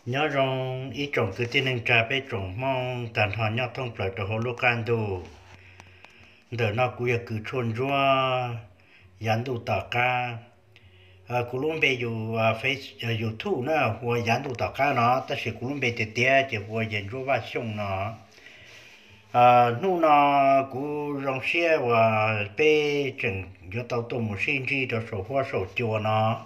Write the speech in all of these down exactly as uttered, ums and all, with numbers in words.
nhớ rằng ý trồng cứ tin nên trà bé trồng mong tàn họ nhớ thông phải cho họ lúc can đồ đỡ nó cũng cứ chôn rua dán đồ tả ca à cú luôn bây giờ face YouTube nữa hoặc dán đồ tả ca nó ta sẽ cú luôn bây giờ tiệt chỉ hoặc dán rua và xong nó à nu nó cú rong xe và bé chừng cho tàu tôm một sinh chi cho sổ hoa sổ chùa nó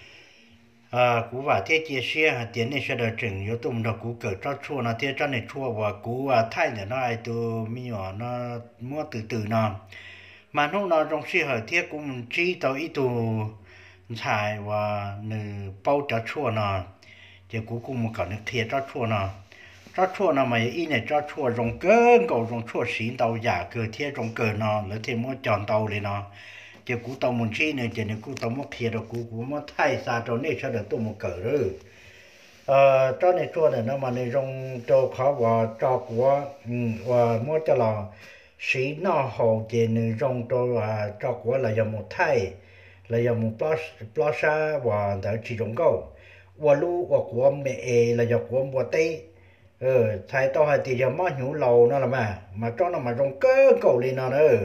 à cú và thế chia sẻ tiền này sẽ được chừng yếu tụng đó cú cởi cho chua nó thế cho này chua và cú à thay nữa nó ai tu mi nhỏ nó mua từ từ nó mà nó nó trong xe hở thế cũng chỉ tao ít tu xài và nửa bao cho chua nó thì cú cũng một cái thiệt cho chua nó cho chua nó mà ý này cho chua rong cơn cầu rong chua xín tàu giả cơ thế rong cờ nó lấy thêm mua chọn tàu đi nó chỉ cú tàu một chi này chỉ này cú tàu một kia rồi cú cú một thay xa cho nên sẽ được tàu một cỡ rồi ờ cho nên chua này nó mà này rong cho khó và cho của và mua cho là xí nó hồ chỉ này rong cho và cho của là dùng một thay là dùng một plus plus và đã chỉ rong câu và lu và của mẹ là dùng của một tây ờ thay tao hay thì giờ mất nhũ lầu nó là mà mà cho nó mà rong cơ cầu lên nó nữa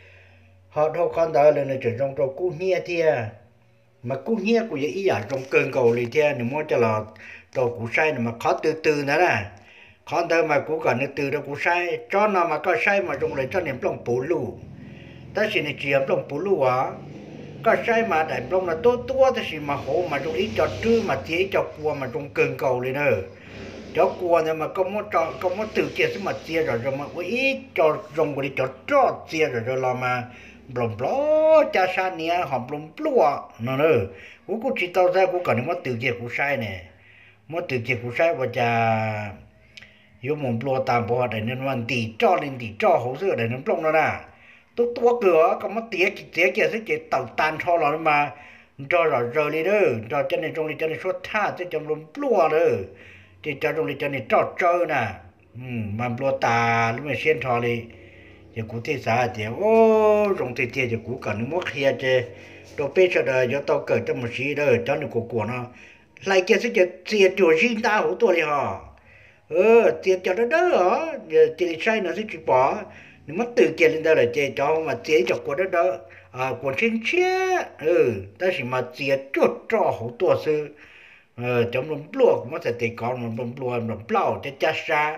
họ đâu con đó lên trên trong trong cú nhia thia mà cú nhia của ý à trong cơn cầu lên thia nếu muốn cho là đồ cú sai mà khó từ từ nữa nè khó đâu mà cú còn từ đó cú sai cho nó mà có sai mà trong lấy cho niệm lòng bổ lù ta chỉ này chỉ lòng bổ lù á có sai mà đại lòng là tốt tốt ta chỉ mà hổ mà trong ý cho trư mà chế cho cua mà trong cơn cầu lên nữa cho cua này mà có muốn cho có muốn từ kia mà chia rồi rồi mà ý cho rong đi cho cho chia rồi rồi là mà blom bló cha sa nia hòm blom blua nó nữa cú cú chỉ tao ra cú cần mất từ kia cú sai nè mất từ kia cú sai và cha yêu mồm blua tam bộ để nên hoàn tỷ cho lên tỷ cho hậu sự để nên blong nó nè tôi tôi cửa có mất tía tía kia sẽ chỉ tàu tan cho nó mà cho rồi rồi đi đó cho cho nên trong đi cho nên suốt tha chứ trong blom blua đó thì cho trong đi cho nên cho chơi nè mà blua ta lúc mà xuyên thò đi giờ cú thấy sao thì ô trong thời tiết giờ cú cần mất kia chứ đồ bê cho đời cho tao cởi cho một xí đời cho nó của của nó lại kia sẽ giờ tiền chủ riêng ta hỗ tôi đi họ ờ tiền cho nó đỡ hả giờ tiền sai nó sẽ chỉ bỏ nếu mất từ kia lên đây là chơi cho mà tiền cho của nó đỡ à còn trên chia ừ ta chỉ mà tiền chốt cho hỗ tôi sư ờ trong nó luộc mất thể còn nó luộc nó plau cho cha sa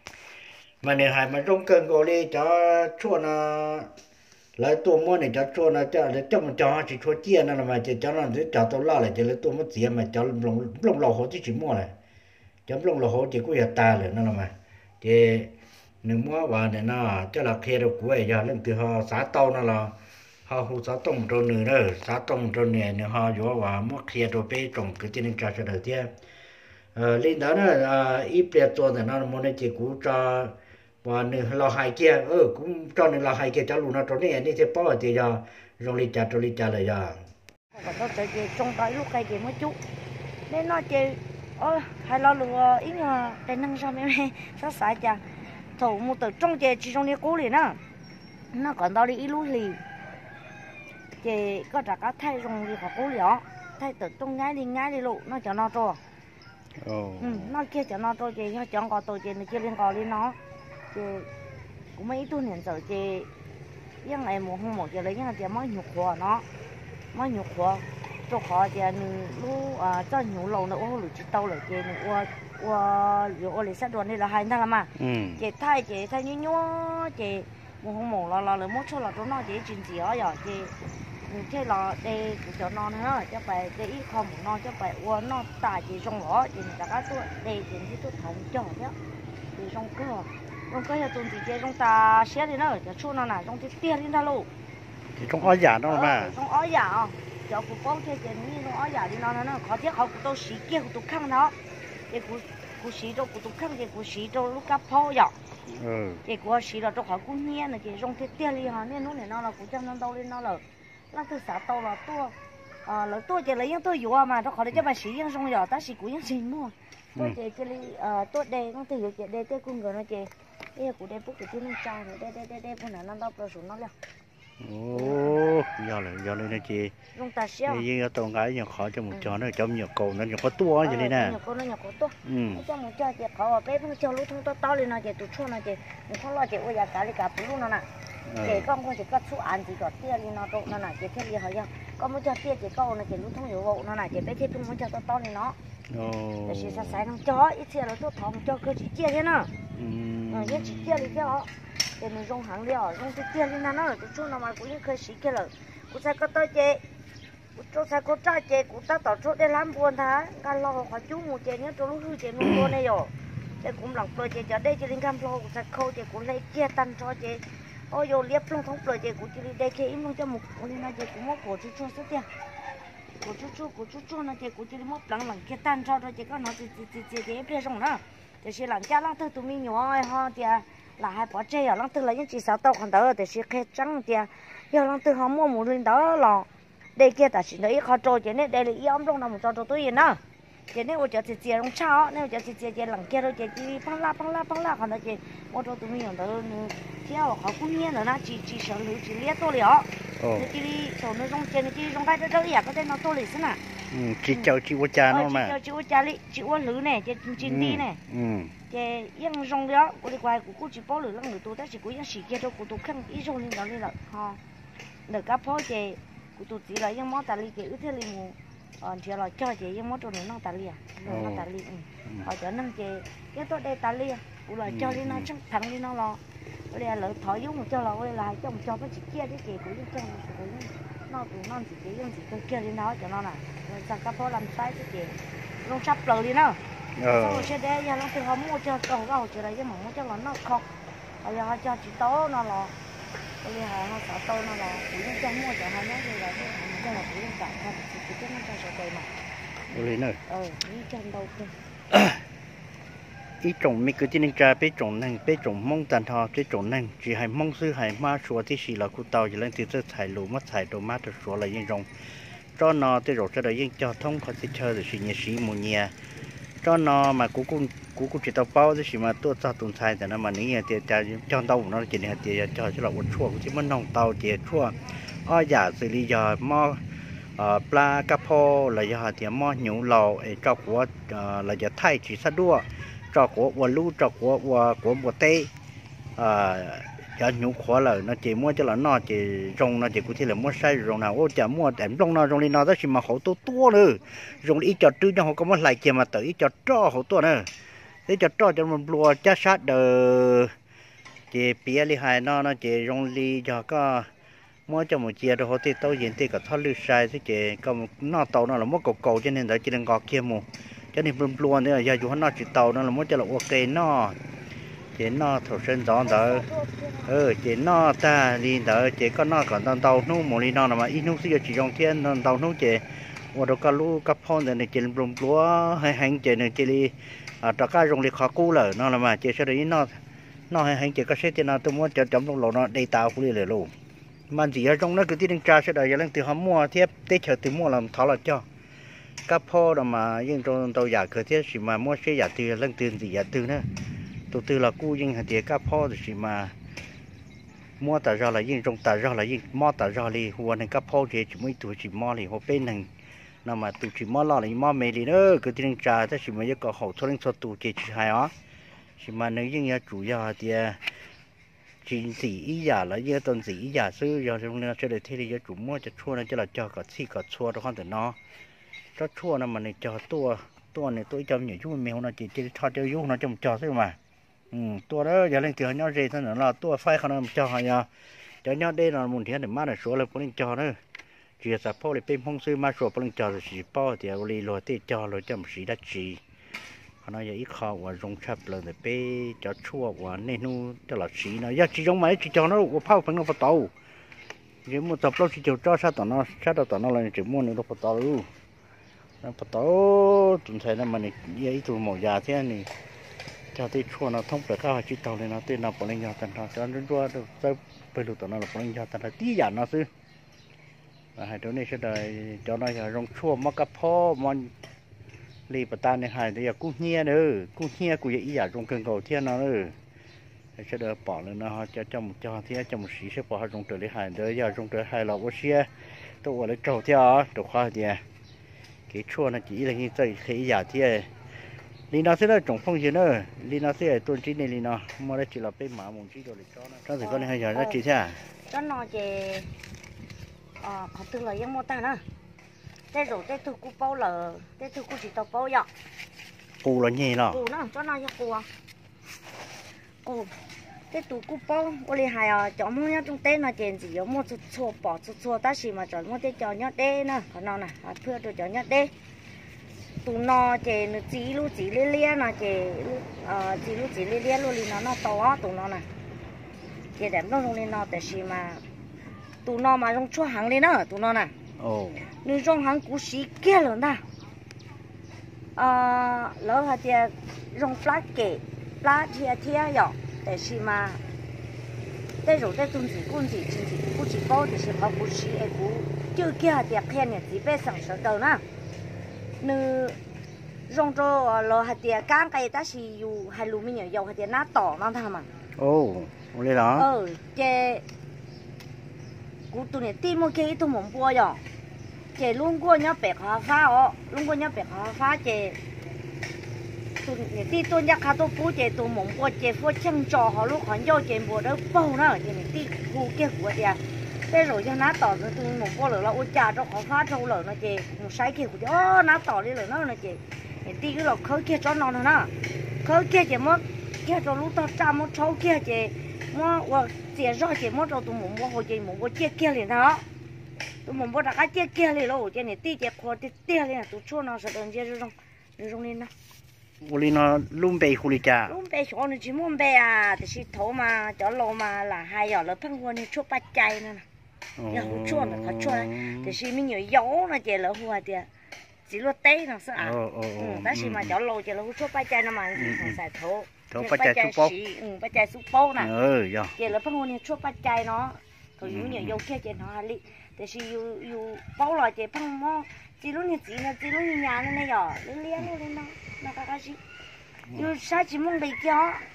mà nếu hai mà trong cơn gọi đi cho chua nó lại tôi mua này cho chua nó cho để cho mình cho chỉ chua chia nó là mà chỉ cho nó để cho tôi lo lại chỉ lấy tôi mất tiền mà cho lồng lồng lầu hồ chỉ mua này cho lồng lầu hồ chỉ có hiện ta rồi nó là mà thì nếu mua vào này nó cho là khi đâu của ấy giờ lên từ họ xã tàu nó là họ hồ xã tông rồi nữa đó xã tông rồi này nếu họ vô vào mua khi đâu bé trồng cái trên trà cho đầu tiên ờ lên đó nó ít bềตัวnày nó mua này chỉ cũ cho và nửa lò hai kia ừ cũng cho nửa lò hai kia cho luôn nó cho này này thì bao thì giờ rồi đi chặt rồi đi chặt lại giờ còn nó chơi trong tới lúc cây gì mới chút nên nó chơi ôi hay lo lừa ý mà cái năng sao mẹ mẹ sao sai chả thủ một từ trong chơi chỉ trong đi cố liền á nó còn tao đi ít lúa lì chơi có trả cá thay trong đi khỏi cố liền thay từ trong ngay đi ngay đi lộ nó cho nó rồi ừ nó kia cho nó rồi chơi nó chọn cò tôi chơi nó kia lên cò đi nó chơi cũng mấy tuổi年giờ chơi những ngày mùa không mùa chơi lấy những ngày chơi mới nhục hoa nó mới nhục hoa cho họ chơi lu à cho nhiều lâu nữa ô lụt chỉ tàu lại chơi nữa ô ô ô lấy sát đoàn đây là hai thằng làm mà chơi thay chơi thay nhú nhú chơi mùa không mùa là là là mất số là cho nó chơi chuyện gì ở giờ chơi chơi là đây cho nó nữa cho phải để ít không nó cho phải ô nó tài chơi trong đó chơi tất cả tôi đây chơi cái tôi thành cho chứ chơi trong cửa trong cái là tuần thì chơi trong ta xé đi nữa cho chu nó này trong cái tiền đi ta luôn thì trong ói giả đó mà trong ói giả cho cụ con chơi chơi như trong ói giả đi nó nó khó tiếc họ cụ tôi xí kia cụ tôi khăng nó để cụ cụ xí cho cụ tôi khăng để cụ xí cho lúc cặp phô vậy ừ để cụ xí là cho họ cụ nghe là chơi trong cái tiền đi họ nên lúc này nó là cụ chăm nó đâu lên nó là nó từ xã tàu là tua à là tua chơi lấy những tôi vừa mà nó khó để cho bà xí những trong giờ ta xí cụ những gì mua tôi chơi chơi à tôi đây nó từ chơi đây tôi cùng người nó chơi đây cụ đây bút cái tiếng trao rồi đây đây đây đây bữa nào nó đâu rồi xuống nó liền ô giờ là giờ lên đây chị rong ta xéo bây giờ tao gái nhỏ khó cho một trò nó trong nhiều cầu nó nhiều có tua như thế nè nhiều con nó nhiều con to ừ cho một cho chị khó bé không cho lúc thông to to lên nó chị tụt chua nó chị mình không lo chị ôi giờ cả đi cả bự luôn nó nè chị con con chị có số ăn chị có tia đi nó độ nó nè chị theo đi hỏi nhau con muốn cho tia chị con nó chị lúc thông nhiều bộ nó nè chị bé thêm muốn cho to to lên nó ồ để chị sẽ xài thằng chó ít xe là tôi thòng cho cơ chị chia thế nào ừ ờ nhất chị chia đi theo thì mình rong hàng liao rong chị chia lên nó là tụt chua nó mà cũng như khơi xí kia rồi cũng sẽ có tới chị chỗ sai có trai chị cũng ta tỏ chỗ để làm buồn thá gan lo khỏi chú một chị nhớ chỗ lúc hư chị lúc buồn này rồi để cũng lọc rồi chị cho đây chị linh cam lo cũng sẽ khâu chị cũng lấy chia tan cho chị ôi rồi liếp luôn thông rồi chị cũng chỉ đây chị im luôn cho một con này chị cũng mất cổ chú chú sức tiền cổ chú chú cổ chú chú này chị cũng chỉ mất lằng lằng kia tan cho rồi chị có nói chị chị chị chị chị biết rồi đó thì chị làm cha lăng tư tụi mình nhỏ ha chị là hai bỏ chơi ở lăng tư là những chị sao tao còn đỡ thì chị khai trắng chị giờ lăng tư họ mua một linh đó là đây kia ta chỉ nói khó trôi chứ nên đây là yếm trong nằm cho cho tôi yên à chứ nên tôi cho chị chị trong cháo nên cho chị chị chị lằng kia rồi chị chị phăng la phăng la phăng la còn đó chị mua cho tôi mình đó chứ họ khó cũng nhiên nữa na chị chị sợ lũ chị liếc tôi liền nên chị đi chỗ nó trong trên chị trong cái đó đó có thể nó tôi liền xí nè chị cháu chị qua cha nó mà chị chị qua cha đi chị qua lũ này chị chị đi này chị yên trong đó tôi đi qua cũng chỉ bảo lũ lăng lũ tôi đó chỉ cũng yên xì kia đâu cũng tôi không ít trong lên đó đi rồi ha được các phó chị cụ tụt chỉ là những món tali cái ước thế liền mù còn chỉ là cho chị những món đồ nó tali à nó tali họ cho nên chị cái tôi đây tali à cụ là cho đi nó chắc thằng đi nó lo bây giờ lỡ thổi giống một cho là bây là cho một cho cái chị kia cái chị cũng cho nó tụi nó chỉ chỉ những chị tôi kia đi nó cho nó nè rồi sang các phố làm sai cái chị nó sắp lỡ đi nó xong rồi sẽ để giờ nó từ họ mua cho cầu cầu chỉ là cái mỏng cho nó nó không bây giờ họ cho chị tố nó là bây giờ họ sợ tôi nó là phụ nhân trong mua cho hai nó như là cái là phụ nhân cả thôi chỉ chỉ nó cho sợ tôi mà ôi nữa ờ đi chân đâu cơ ý trồng mấy cái tin tra bé trồng năng bé trồng mông tàn thọ bé trồng năng chỉ hay mông sư hay ma sủa thì chỉ là cụ tàu chỉ lên thì sẽ thải lúa mất thải đồ mát được sủa là yên rong cho nó tới rồi cho đấy yên cho thông có thể chơi được sự nhẹ sĩ mùa nhẹ cho nó mà cú cú cú cú chỉ tao bao thì mà tôi cho tồn tạiแต่ nó mà nếu thì cho tao nó chỉ là thì cho cho là một chuột thì mình nông tàu thì chuột ở giả xử lý giờ mò pla cá po là giờ thì mò nhũ lò cho của là giờ thay chỉ sát đua cho của của lú cho của của của một tê cho nhũ khó là nó chỉ mua cho là nó chỉ rong nó chỉ có thể là mua sai rong nào ô chả mua em rong nó rong đi nó đó chỉ mà hậu to to nữa rong ít cho trứ cho họ có một lại kia mà tới cho cho hậu to nữa thế cho cho cho mình lùa chắc sát đờ chỉ bia li hai nó nó chỉ rong li cho có mua cho một chia rồi họ thì tàu diện thì có thoát lưu sai thế chỉ có một nó tàu nó là mua cầu cầu cho nên là chỉ đừng gọt kia mù cho nên mình lùa nữa giờ dù nó chỉ tàu nó là mua cho là ok nó chỉ nó thổ sinh gió đó ừ chỉ nó ta đi đó chỉ có nó còn tàu tàu nó một đi nó là mà ít nó sẽ chỉ trong thiên nó tàu nó chỉ và đâu có lú có phong này chỉ lùm lúa hay hành chỉ này chỉ đi à tất cả dùng để khó cứu rồi nó là mà chỉ sau đấy nó nó hay hành chỉ có sẽ thì nó tôi muốn cho chấm trong lỗ nó đầy tàu cũng được luôn mà chỉ ở trong nó cứ tin tra sẽ đợi giờ lên từ họ mua tiếp tết chờ từ mua làm tháo là cho các pho rồi mà nhưng trong tàu giả cơ thiết chỉ mà mua xe giả từ lên từ gì giả từ nữa đầu tư là cũ nhưng hạt các pho thì chỉ mà mua tờ ra là nhưng trong tờ ra là nhưng mua tờ ra thì hoàn thành các pho thì chỉ mới tuổi chỉ mua thì họ bên này nó mà tụi chỉ mua lo là mua mì thì nữa cứ tin trà thế chỉ mới có hậu thôi lên số tụi chỉ hay á chỉ mà nếu như nhà chủ nhà thì chỉ gì ý giả là như tuần gì ý giả sư giờ trong này cho để thế thì chủ mua cho chua này cho là cho có xí có chua đó con từ nó cho chua nó mà này cho tua tua này tôi cho nhiều chút mèo nó chỉ chỉ cho cho chút nó trong cho thôi mà ừ tua đó giờ lên từ nhau gì thôi nữa là tua phai không nó cho họ nhà cho nhau đây là một thiên để má là số là có lên cho nữa chỉ là po để bên phong sư má số có lên cho rồi chỉ po thì ở đây rồi thì cho rồi cho một xí đất chỉ nó giờ ít khó và rong chập là để bé cho chua và nên nu cho là xí nó giờ chỉ giống mấy chỉ cho nó của phao phần nó phải tàu nếu một tập lâu chỉ cho cho sao tao nó sao tao nó là chỉ mua nó phải tàu luôn nó phải tàu tuần thời nó mà này vậy tụi mỏ già thế này cho tới chua nó thông phải cao chỉ tàu này nó tên nó bỏ lên nhau tận nó cho nó chua được tới bây giờ tao nó là bỏ lên nhau tận nó tí giả nó xứ và hai đứa này sẽ đợi cho nó giờ rong chua mà cặp po mà lì bà ta này hai thì cú nhia nữa cú nhia cú vậy giả trong cần cầu thiên nó nữa sẽ được bỏ lên nó cho cho một cho thì cho một xí sẽ bỏ trong trời lấy hai đứa giờ trong trời hai lò bớt xe tôi lấy trâu theo trâu khoa thì cái chua nó chỉ là như vậy khi giả thì li nó sẽ là trồng phong gì nữa li nó sẽ tuần chín này li nó mà đây chỉ là bên mã mùng chỉ rồi để cho nó cho thì con này hay giờ nó chỉ thế cho nó về ờ họ tương là ยัง mua ta nữa thế rồi thế tôi cũng bao là thế tôi cũng chỉ tao bao vậy cù là nhẹ nó cù nó cho nó cho cù cù thế tôi cũng bao tôi đi hay à chọn mua nhá trong tết nó chuyện gì giống mua chút chua bỏ chút chua ta chỉ mà chọn mua tết chọn nhá tết nữa còn nó này phơi tôi chọn nhá tết tụi nó chỉ nó chỉ lu chỉ lia lia nó chỉ ờ chỉ lu chỉ lia lia luôn thì nó nó to tụi nó này chỉ đẹp nó trong nóแต่是mà tụi nó mà trong chua hàng đi nữa tụi nó này ồ nếu trong hàng cú xí kia rồi nè ờ lỡ hạt thì trong plá kệ plá thì thì rồiแต่是mà đây rồi đây tuần gì tuần gì tuần gì cú chỉ bao thì sẽ có cú xí ấy cú chưa kia thì kia này chỉ biết sản xuất đâu nè nữ rong cho lo hạt tiền cán cái ta chỉอยู่hai lúa mình nhiều hạt tiền nát tỏ nó tham à ồ lấy đó ờ chế cú tụi này tìm một cái tụi mồm bùa rồi chế luôn qua nhá bẹt hoa phá ó luôn qua nhá bẹt hoa phá chế tụi này đi tụi nhá khá tụi cú chế tụi mồm bùa chế phô chân trò họ lúc họ vô chế bùa đó bao nữa chế này đi cú kia của tiền thế rồi cho nát tỏ rồi tụi mồm bùa lửa là ôi cha cho họ phá trâu lửa nó chế một sai kia của chế nát tỏ đi lửa nó là chế đi cái lò khơi kia cho nó nữa nè khơi kia chế mất kia cho lúc tao cha mất trâu kia chế mua và chế rồi chế mất rồi tụi mồm bùa hồi chế mồm bùa chế kia liền đó tụi mồm bùa đã cái chế kia liền rồi chế này đi chế khoa chế kia liền tụi chua nó sẽ đơn chế rồi rồi rồi lên đó uli nó lum bê huli cha lum bê chỗ nó chỉ muốn bê à thì chỉ thấu mà chỗ lô mà là hai giờ là phăng quân thì chua bát chay nữa nè giờ hú chua nó khó chua thì chỉ mình nhiều dấu nó chế là hùa thì chỉ lo tê nó sao ừ đó chỉ mà chỗ lô chế là hú chua bát chay nó mà xài thấu thấu bát chay súp bó ừ bát chay súp bó nè ừ giờ chế là phăng quân thì chua bát chay nó rồi nhiều nhiều dấu kia chế nó hay đi thì chỉ yêu yêu bao là chế phăng mò chỉ lúc này chỉ là chỉ lúc này nhà nó này giờ lấy lấy nó lên nó nó cái cái gì yêu sao chỉ mong bị kia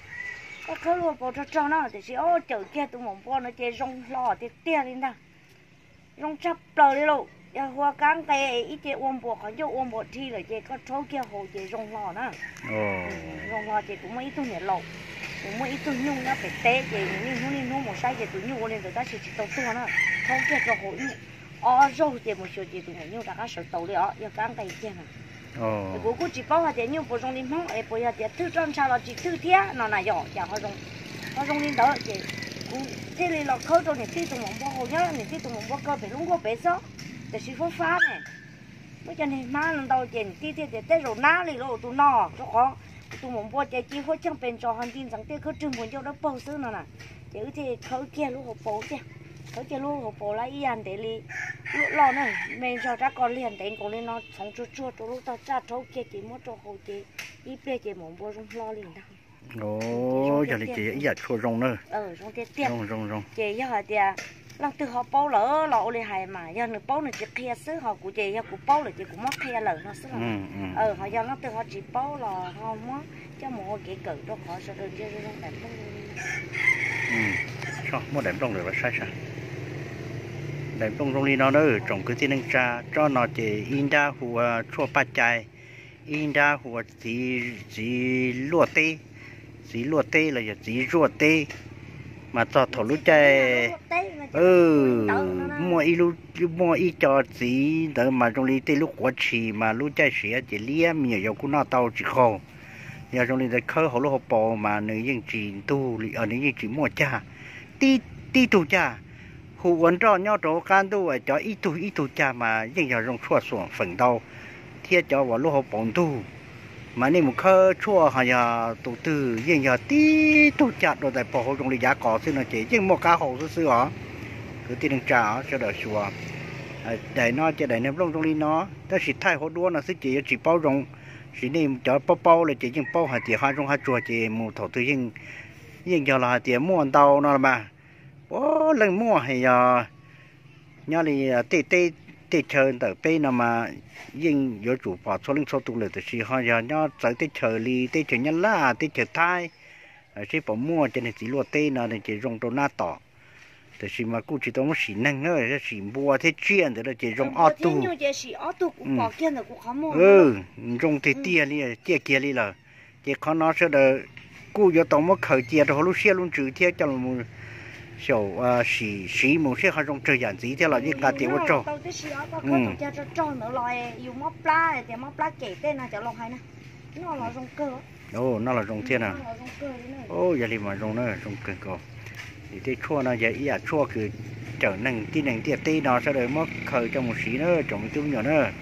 có khơi luôn bỏ cho cho nó thì chỉ ô chờ kia tụi mong bỏ nó chế rong lò thì tia lên đó rong chắp bờ đi luôn giờ hoa cán cây ít chế ôm bộ khỏi vô ôm bộ thi là chế có số kia hồ chế rong lò đó rong lò chế cũng mấy tụi nhẹ lò cũng mấy tụi nhung nó phải té chế nhưng nhung nên nhung một sai chế tụi nhung lên rồi ta chỉ chỉ tàu tua nó số kia cho hồ ở rồi chế một số chế tụi nhung đã có số tàu đi ở giờ cán cây kia nè cô cô chỉ bảo là tiền nhiều bổ sung đi mong ấy bây giờ tiền thứ trong sao là chỉ thứ thế nó là nhỏ chẳng có dùng có dùng đi đó chị cũng thế này là khâu trong này tí tụi mong bao hồ nhá này tí tụi mong bao cơ phải luôn có bé số để chỉ phá phá này bây giờ này má lần đầu tiền tí thế để té rồi ná đi rồi tụi nó cho khó tụi mong bao chạy chỉ phải chẳng bên cho hành tin rằng té khâu trường muốn cho nó bao số nữa nè chứ thì khâu kia lúc họ bao chứ khâu kia lúc họ bao lại yên để li lúc lo này mình cho các con liền đến con lên nó sống chua chua cho lúc tao cha cháu kia chỉ muốn cho hồ chị đi về chị muốn bao trong lo liền đó ồ giờ thì chị giờ chua rong nữa ờ rong tiền tiền rong rong rong chị giờ hỏi tiền lần từ họ bao lỡ lọ liền hài mà giờ nữa bao nữa chị kia xứ họ của chị giờ của bao là chị cũng mất kia lỡ nó xứ là ờ họ giờ nó từ họ chỉ bao là họ mất cho một cái cử đó họ sẽ được chơi rong đẹp lắm ừ cho mua đẹp rong được là sai sai đẹp rong rong đi nó nữa trồng cái tiên cha cho nó chỉ in ra hùa chua bát chay in ra hùa chỉ chỉ lúa tê chỉ lúa tê là chỉ rùa tê mà cho thổ lúa chay ừ mua ít lúa mua ít cho chỉ đỡ mà trong đi tê lúa quả chỉ mà lúa chay xía chỉ liếm nhiều dầu cũng nó tàu chỉ khô giờ trong đi để khơi hồ lúa hồ bò mà nếu như chỉ tu ở nếu như chỉ mua cha ti ti tu cha hù vấn cho nhau chỗ can tu ở chỗ ít tu ít tu cha mà nhưng giờ trong chua xuống phần đầu thiết cho vào lúa hồ bòn tu mà nếu một khơi chua hay là tu tư nhưng giờ tí tu chặt rồi tại bỏ hồ trong đi giá cỏ xin là chỉ nhưng một cá hồ xưa xưa cứ tiền trả cho đỡ xua để nó cho để nó lông trong đi nó ta chỉ thay hồ đua là chỉ chỉ bao rong chỉ nên cho bao bao là chỉ nhưng bao hạt tiền hai trong hai chùa chỉ một thầu tư nhưng nhưng giờ là tiền mua tàu nó mà ô lần mua hay giờ nhớ đi tê tê tê chơi từ bên nào mà nhưng giờ chủ bỏ số linh số tụ lực thì chỉ họ giờ nhớ tới tê chơi đi tê chơi nhân lá tê chơi thai à chỉ bỏ mua cho nên chỉ lúa tê nó nên chỉ rong đồ na tỏแต่สิมากูจะต้องมาสีนั่งเนอะจะสีบัวที่เจียนแต่เราจะรองออตู nhưng chỉ chỉ ở tu cũng bỏ kia rồi cũng khó mua เออรองที่เตี้ยนี่เตี้ยเกียนี่ล่ะจะเขาน้อเสด็จกูจะต้องมาเขาเจียตัวลูกเสียลุงจืดเที่ยวจังมู小啊สีสีมูเสียเขารองเจียนสีเที่ยวเรายิ่งการเตี้ยวจ่อ tao cái gì đó tao có tao cho cho cho nữa rồi dùng móc pla thì móc pla kể tên là cho lọc hay nè nó là rong cơ โอ้นั่นละรองเทียนอ่ะ nó là rong cơ đấy này โอ้อย่าลืมมารองเนอะรองเกินก็ที่ชั่วนะอย่าอีอ่ะชั่วคือเจ้าหนึ่งที่หนึ่งที่ตีนอเสด็จมาเคยจังมูสีเนอะจงจุ่มอยู่เนอะ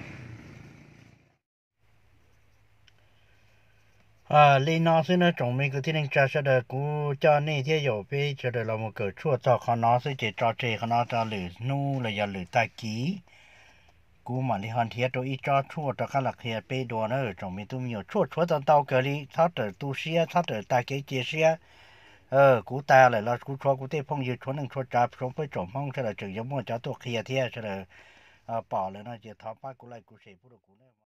อ่าลีนอซึ่งเนอะจงมีคือที่หนึ่งจะเสด็จกูเจ้านี่ที่อยู่ไปเสด็จเรามาเกิดชั่วต่อขนอซึ่งจะจอเจขนอจะหรือนู่เลยอย่าหรือตากี้กูมันที่ฮันเทียตัวอีจอชั่วต่อข้าหลักเฮียไปดัวเนอะจงมีตุ้มอยู่ชั่วชั่วตอนเตาเกลีถ้าเตอตูเสียถ้าเตอตาเกเจเสียเออกูตายเลยแล้วกูชัวกูเต้พงยืดชวนหนึ่งชัวจับชงไปจมห้องเฉลยจึงยังมั่วจ้าตัวเคียเทียเฉลยเออป่อเลยนะเจ้าท้าป้ากูไล่กูเสียพูดกูเนี่ย